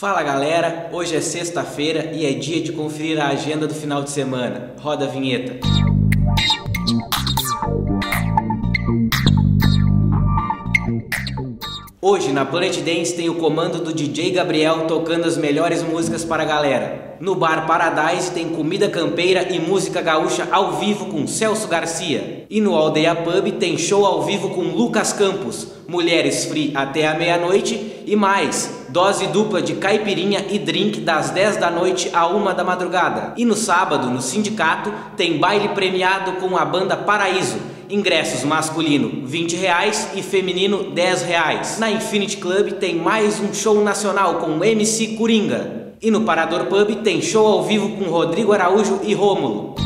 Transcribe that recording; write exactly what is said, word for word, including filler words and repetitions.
Fala galera, hoje é sexta-feira e é dia de conferir a agenda do final de semana. Roda a vinheta. Hoje na Planet Dance tem o comando do D J Gabriel tocando as melhores músicas para a galera. No Bar Paradise tem comida campeira e música gaúcha ao vivo com Celso Garcia. E no Aldeia Pub tem show ao vivo com Lucas Campos, mulheres free até a meia-noite e mais, dose dupla de caipirinha e drink das dez da noite a uma da madrugada. E no sábado, no Sindicato, tem baile premiado com a banda Paraíso. Ingressos masculino vinte reais e feminino dez reais. Na Infinity Club tem mais um show nacional com M C Coringa. E no Parador Pub tem show ao vivo com Rodrigo Araújo e Rômulo.